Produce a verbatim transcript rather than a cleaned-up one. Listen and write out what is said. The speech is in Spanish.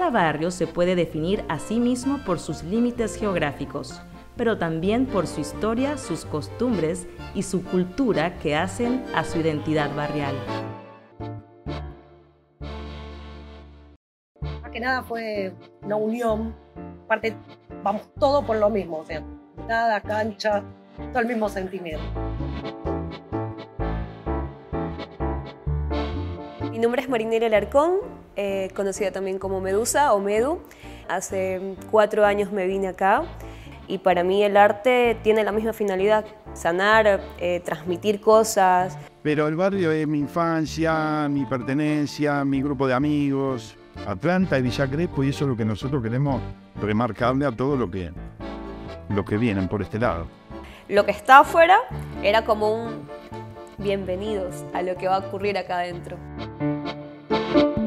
Cada barrio se puede definir a sí mismo por sus límites geográficos, pero también por su historia, sus costumbres y su cultura que hacen a su identidad barrial. Más que nada fue una unión, aparte vamos todo por lo mismo, o sea, nada, cancha, todo el mismo sentimiento. Mi nombre es Marinela Alarcón, eh, conocida también como Medusa o Medu. Hace cuatro años me vine acá y para mí el arte tiene la misma finalidad, sanar, eh, transmitir cosas. Pero el barrio es mi infancia, mi pertenencia, mi grupo de amigos, Atlanta y Villa Crespo, y eso es lo que nosotros queremos remarcarle a todo lo que, lo que vienen por este lado. Lo que está afuera era como un bienvenidos a lo que va a ocurrir acá adentro.